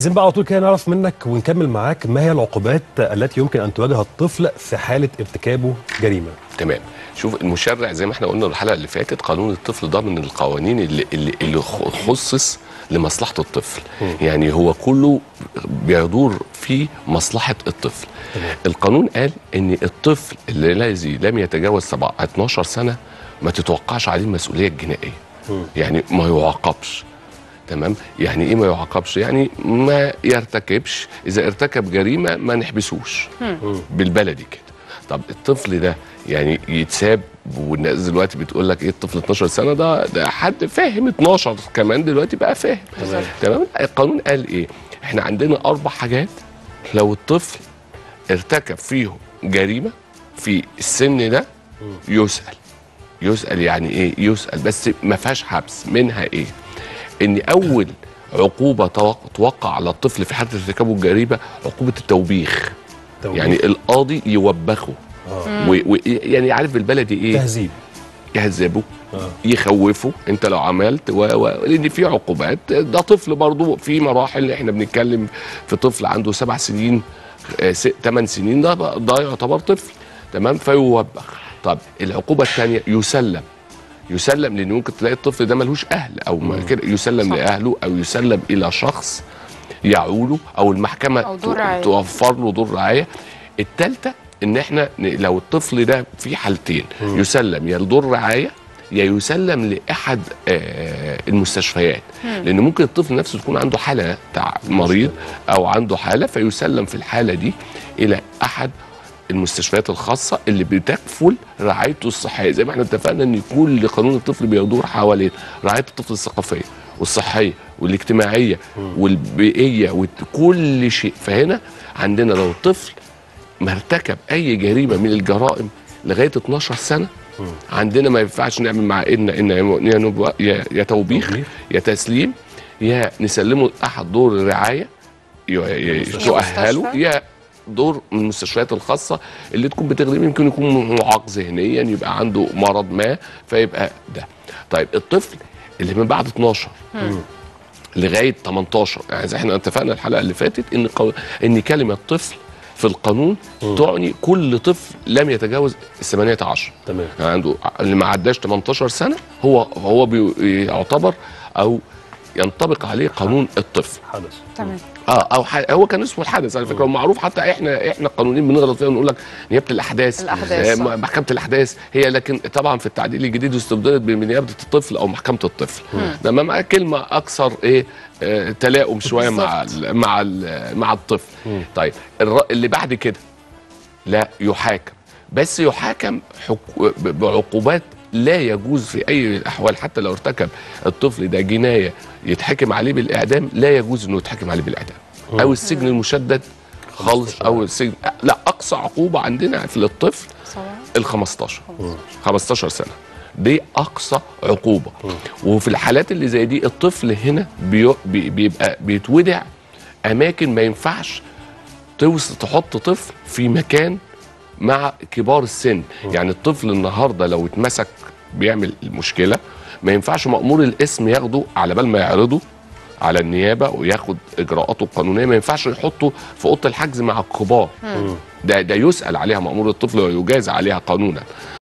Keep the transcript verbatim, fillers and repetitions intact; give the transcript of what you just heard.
عايزين بقى على طول كده نعرف منك ونكمل معاك، ما هي العقوبات التي يمكن ان تواجه الطفل في حاله ارتكابه جريمه؟ تمام. شوف، المشرع زي ما احنا قلنا الحلقه اللي فاتت، قانون الطفل ده من القوانين اللي اللي, اللي خصص لمصلحه الطفل. م. يعني هو كله بيدور في مصلحه الطفل. م. القانون قال ان الطفل اللي الذي لم يتجاوز اتناشر سنه ما تتوقعش عليه المسؤوليه الجنائيه. م. يعني ما يعاقبش. تمام. يعني ايه ما يعاقبش؟ يعني ما يرتكبش، اذا ارتكب جريمه ما نحبسوش بالبلدي كده. طب الطفل ده يعني يتساب؟ والناس دلوقتي بتقول لك ايه الطفل اتناشر سنه ده ده حد فاهم، اتناشر كمان دلوقتي بقى فاهم. تمام. القانون قال ايه؟ احنا عندنا اربع حاجات لو الطفل ارتكب فيهم جريمه في السن ده يسأل. يسأل يعني ايه؟ يسأل بس ما فيهاش حبس. منها ايه؟ ان اول عقوبه توقع على الطفل في حاله ارتكابه الجريمه عقوبه التوبيخ. توبيخ. يعني القاضي يوبخه. آه. و... و... يعني عارف بالبلدي ايه؟ تهذيب. يهذبه. آه. يخوفه انت لو عملت و... و... لان في عقوبات. ده طفل برضه في مراحل، احنا بنتكلم في طفل عنده سبع سنين ثمان سنين، ده ده يعتبر طفل. تمام. فيوبخ. طب العقوبه الثانيه يسلم. يسلم لان ممكن تلاقي الطفل ده ملهوش اهل او كده، يسلم صح. لاهله او يسلم الى شخص يعوله او المحكمه أو توفر له دور رعايه. الثالثه ان احنا لو الطفل ده في حالتين، مم. يسلم يا لدور رعايه يا يسلم لاحد آه المستشفيات. مم. لان ممكن الطفل نفسه تكون عنده حاله بتاع مريض او عنده حاله، فيسلم في الحاله دي الى احد المستشفيات الخاصه اللي بتكفل رعايته الصحيه. زي ما احنا اتفقنا ان كل قانون الطفل بيدور حوالين رعايه الطفل الثقافيه والصحيه والاجتماعيه والبيئيه وكل شيء. فهنا عندنا لو الطفل ما ارتكب اي جريمه من الجرائم لغايه اتناشر سنه، عندنا ما ينفعش نعمل مع ان ان يا توبيخ يا تسليم يا نسلمه احد دور الرعايه يؤهله، يا دور من المستشفيات الخاصه اللي تكون بتخدم. يمكن يكون معاق ذهنيا، يبقى عنده مرض ما، فيبقى ده. طيب الطفل اللي من بعد اتناشر مم. لغايه تمنتاشر، يعني زي احنا اتفقنا الحلقه اللي فاتت ان قو... ان كلمه طفل في القانون مم. تعني كل طفل لم يتجاوز ثمانية عشر. تمام. يعني عنده اللي ما عداش تمنتاشر سنه هو هو بيعتبر او ينطبق عليه قانون الطفل. حدث. تمام. اه او ح... هو كان اسمه الحدث على فكره، ومعروف حتى احنا احنا القانونيين بنغلط فيها ونقول لك نيابه الاحداث. الاحداث آه محكمه الاحداث هي، لكن طبعا في التعديل الجديد استبدلت بنيابه الطفل او محكمه الطفل. تمام. كلمه اكثر ايه آه تلاؤم شويه مع ال مع ال مع الطفل. مم. طيب الر... اللي بعد كده لا يحاكم، بس يحاكم حكو... بعقوبات لا يجوز في اي الاحوال. حتى لو ارتكب الطفل ده جنايه يتحكم عليه بالاعدام، لا يجوز انه يتحكم عليه بالاعدام او السجن المشدد خالص، او السجن. لا، اقصى عقوبه عندنا في الطفل ال خمستاشر خمستاشر سنه، دي اقصى عقوبه. وفي الحالات اللي زي دي الطفل هنا بي... بيبقى بيتودع اماكن ما ينفعش توصل تحط طفل في مكان مع كبار السن. يعني الطفل النهارده لو اتمسك بيعمل المشكله، ما ينفعش مأمور الاسم ياخده على بال ما يعرضه على النيابه وياخد اجراءاته القانونيه، ما ينفعش يحطه في اوضه الحجز مع الكبار. ده ده يسأل عليها مأمور الطفل ويجازى عليها قانونا.